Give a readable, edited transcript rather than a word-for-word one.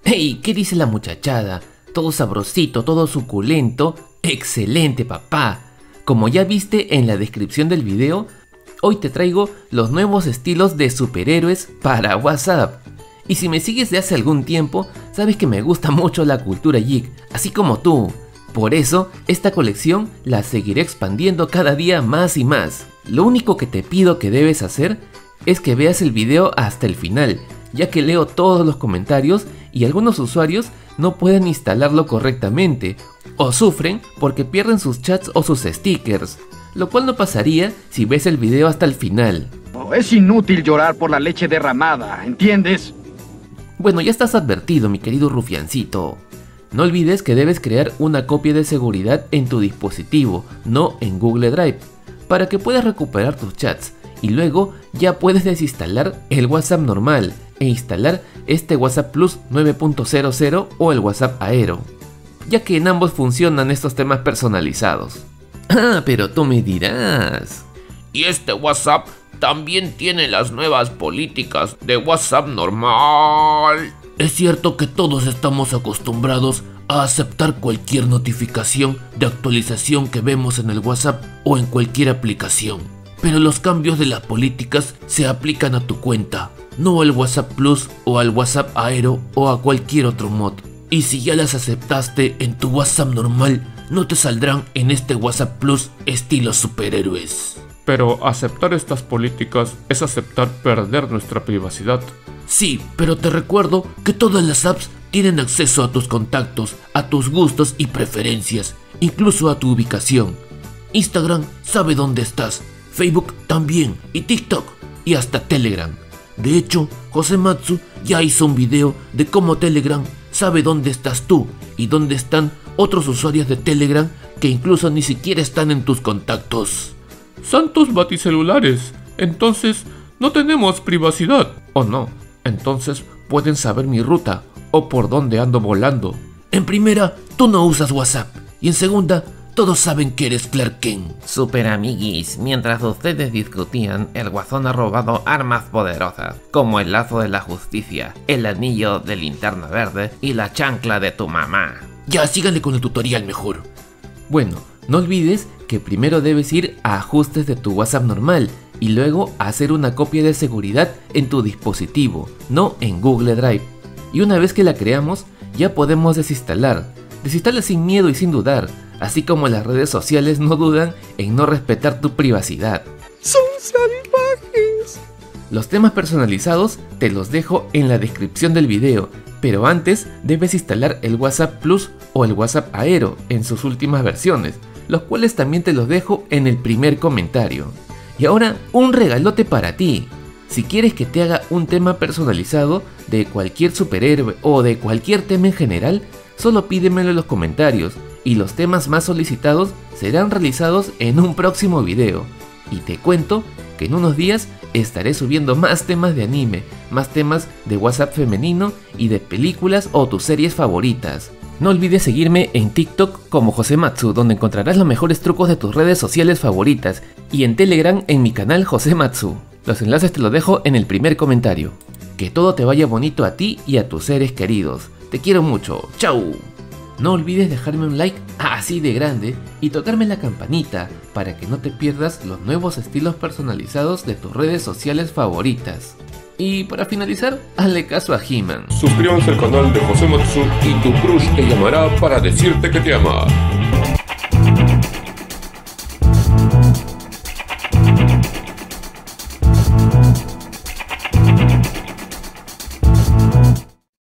¡Hey! ¿Qué dice la muchachada? Todo sabrosito, todo suculento. ¡Excelente, papá! Como ya viste en la descripción del video, hoy te traigo los nuevos estilos de superhéroes para WhatsApp. Y si me sigues de hace algún tiempo, sabes que me gusta mucho la cultura geek, así como tú. Por eso, esta colección la seguiré expandiendo cada día más y más. Lo único que te pido que debes hacer es que veas el video hasta el final, ya que leo todos los comentarios y algunos usuarios no pueden instalarlo correctamente o sufren porque pierden sus chats o sus stickers, lo cual no pasaría si ves el video hasta el final. Es inútil llorar por la leche derramada, ¿entiendes? Bueno, ya estás advertido, mi querido rufiancito. No olvides que debes crear una copia de seguridad en tu dispositivo, no en Google Drive, para que puedas recuperar tus chats y luego ya puedes desinstalar el WhatsApp normal e instalar este WhatsApp Plus 9.00 o el WhatsApp Aero, ya que en ambos funcionan estos temas personalizados. Ah, pero tú me dirás. Y este WhatsApp también tiene las nuevas políticas de WhatsApp normal. Es cierto que todos estamos acostumbrados a aceptar cualquier notificación de actualización que vemos en el WhatsApp o en cualquier aplicación. Pero los cambios de las políticas se aplican a tu cuenta, no al WhatsApp Plus o al WhatsApp Aero o a cualquier otro mod. Y si ya las aceptaste en tu WhatsApp normal, no te saldrán en este WhatsApp Plus estilo superhéroes. Pero aceptar estas políticas es aceptar perder nuestra privacidad. Sí, pero te recuerdo que todas las apps tienen acceso a tus contactos, a tus gustos y preferencias, incluso a tu ubicación. Instagram sabe dónde estás, Facebook también, y TikTok, y hasta Telegram. De hecho, Josematsu ya hizo un video de cómo Telegram sabe dónde estás tú y dónde están otros usuarios de Telegram que incluso ni siquiera están en tus contactos. Santos baticelulares, entonces no tenemos privacidad, ¿o no? Entonces pueden saber mi ruta o por dónde ando volando. En primera, tú no usas WhatsApp, y en segunda, todos saben que eres Clark Kent. Super amiguis, mientras ustedes discutían, el Guasón ha robado armas poderosas, como el lazo de la justicia, el anillo de linterna verde y la chancla de tu mamá. Ya, síganle con el tutorial mejor. Bueno, no olvides que primero debes ir a ajustes de tu WhatsApp normal y luego hacer una copia de seguridad en tu dispositivo, no en Google Drive. Y una vez que la creamos, ya podemos desinstalar. Desinstala sin miedo y sin dudar, así como las redes sociales no dudan en no respetar tu privacidad. ¡Son salvajes! Los temas personalizados te los dejo en la descripción del video, pero antes debes instalar el WhatsApp Plus o el WhatsApp Aero en sus últimas versiones, los cuales también te los dejo en el primer comentario. Y ahora, un regalote para ti. Si quieres que te haga un tema personalizado de cualquier superhéroe o de cualquier tema en general, solo pídemelo en los comentarios y los temas más solicitados serán realizados en un próximo video. Y te cuento que en unos días estaré subiendo más temas de anime, más temas de WhatsApp femenino y de películas o tus series favoritas. No olvides seguirme en TikTok como Josematsu, donde encontrarás los mejores trucos de tus redes sociales favoritas, y en Telegram en mi canal Josematsu. Los enlaces te los dejo en el primer comentario. Que todo te vaya bonito a ti y a tus seres queridos. Te quiero mucho. ¡Chau! No olvides dejarme un like así de grande y tocarme la campanita para que no te pierdas los nuevos estilos personalizados de tus redes sociales favoritas. Y para finalizar, hazle caso a He-Man. Suscríbanse al canal de Josematsu y tu crush te llamará para decirte que te ama.